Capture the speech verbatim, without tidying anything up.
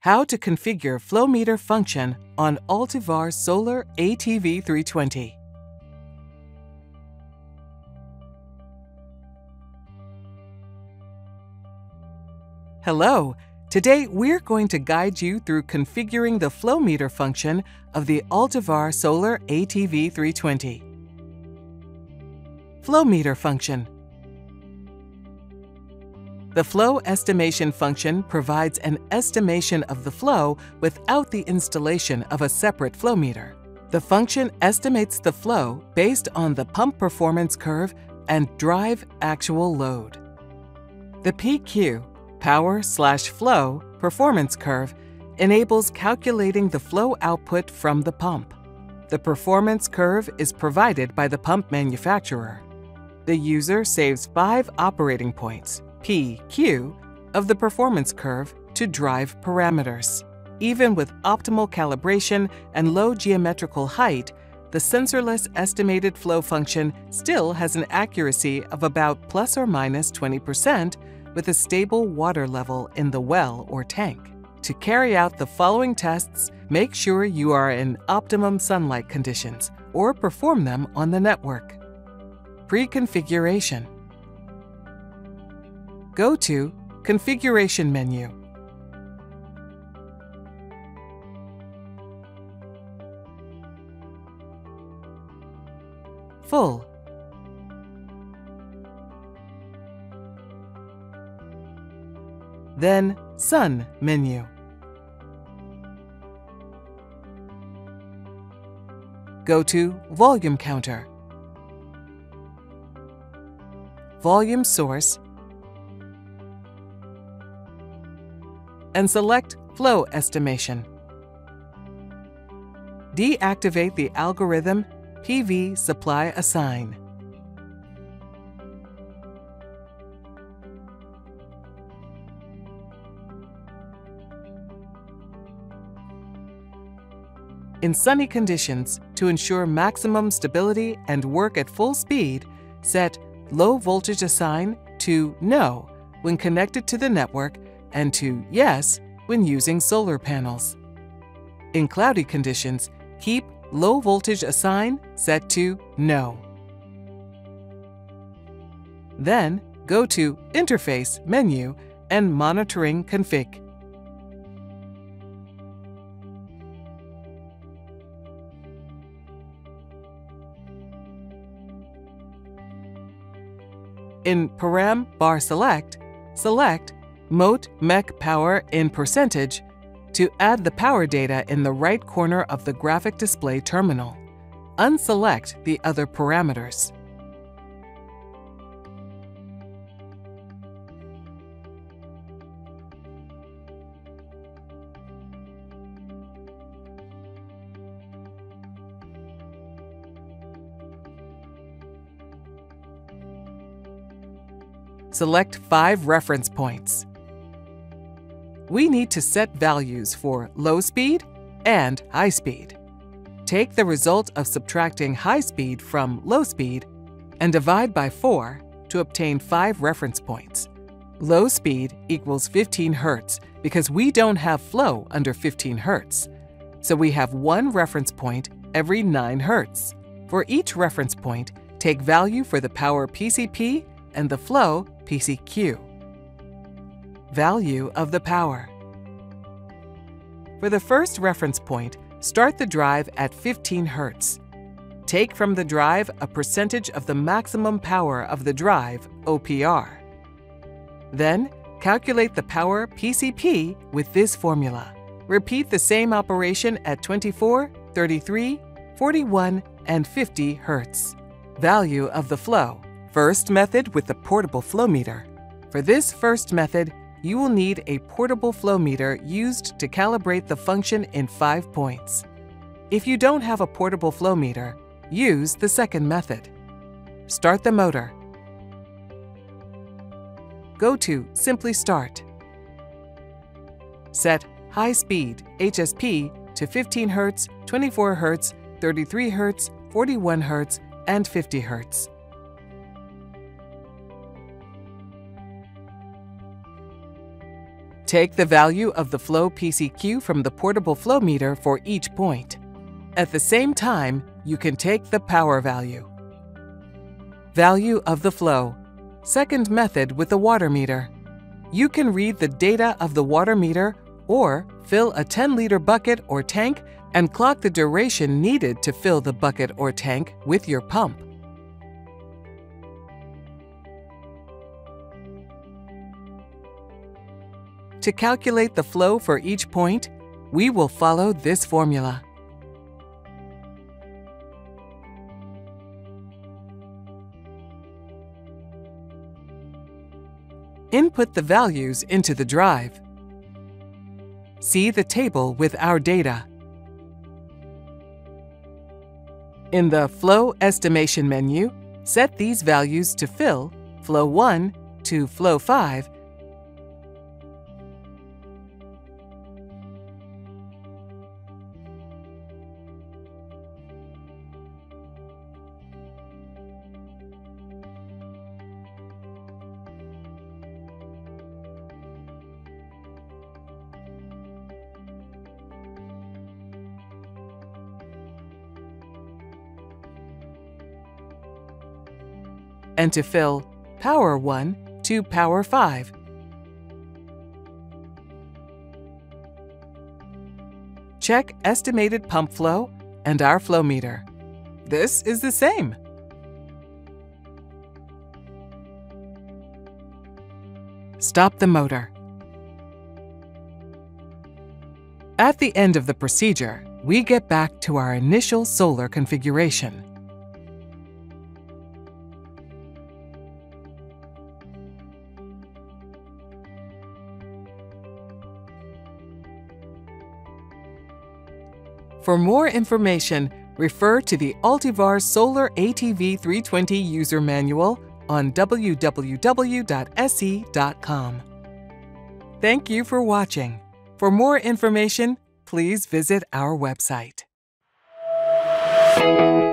How to configure flow meter function on Altivar Solar A T V three twenty. Hello! Today we're going to guide you through configuring the flow meter function of the Altivar Solar A T V three twenty. Flow meter function. The flow estimation function provides an estimation of the flow without the installation of a separate flow meter. The function estimates the flow based on the pump performance curve and drive actual load. The P Q, power slash flow, performance curve enables calculating the flow output from the pump. The performance curve is provided by the pump manufacturer. The user saves five operating points, P Q, of the performance curve to drive parameters. Even with optimal calibration and low geometrical height, the sensorless estimated flow function still has an accuracy of about plus or minus twenty percent with a stable water level in the well or tank. To carry out the following tests, make sure you are in optimum sunlight conditions or perform them on the network. Pre-configuration. Go to Configuration menu. Full. Then Sun menu. Go to Volume Counter. Volume Source, and select Flow Estimation. Deactivate the algorithm P V Supply Assign. In sunny conditions, to ensure maximum stability and work at full speed, set Low Voltage Assign to No when connected to the network and to Yes when using solar panels. In cloudy conditions, keep Low Voltage Assign set to No. Then go to Interface menu and Monitoring Config. In Param Bar Select, select Mote Mech Power in percentage to add the power data in the right corner of the graphic display terminal. Unselect the other parameters. Select five reference points. We need to set values for low speed and high speed. Take the result of subtracting high speed from low speed and divide by four to obtain five reference points. Low speed equals fifteen hertz because we don't have flow under fifteen hertz. So we have one reference point every nine hertz. For each reference point, take value for the power P C P and the flow P C Q. Value of the power. For the first reference point, start the drive at fifteen hertz. Take from the drive a percentage of the maximum power of the drive, O P R. Then, calculate the power P C P with this formula. Repeat the same operation at twenty-four, thirty-three, forty-one, and fifty hertz. Value of the flow. First method with the portable flow meter. For this first method, you will need a portable flow meter used to calibrate the function in five points. If you don't have a portable flow meter, use the second method. Start the motor. Go to Simply Start. Set High Speed H S P to fifteen hertz, twenty-four hertz, thirty-three hertz, forty-one hertz, and fifty hertz. take the value of the flow P C Q from the portable flow meter for each point. At the same time, you can take the power value. Value of the flow. Second method with the water meter. You can read the data of the water meter or fill a ten liter bucket or tank and clock the duration needed to fill the bucket or tank with your pump. To calculate the flow for each point, we will follow this formula. Input the values into the drive. See the table with our data. In the Flow Estimation menu, set these values to fill Flow one to Flow five, and to fill Power one to Power five. Check estimated pump flow and our flow meter. This is the same. Stop the motor. At the end of the procedure, we get back to our initial solar configuration. For more information, refer to the Altivar Solar A T V three twenty User Manual on w w w dot s e dot com. Thank you for watching. For more information, please visit our website.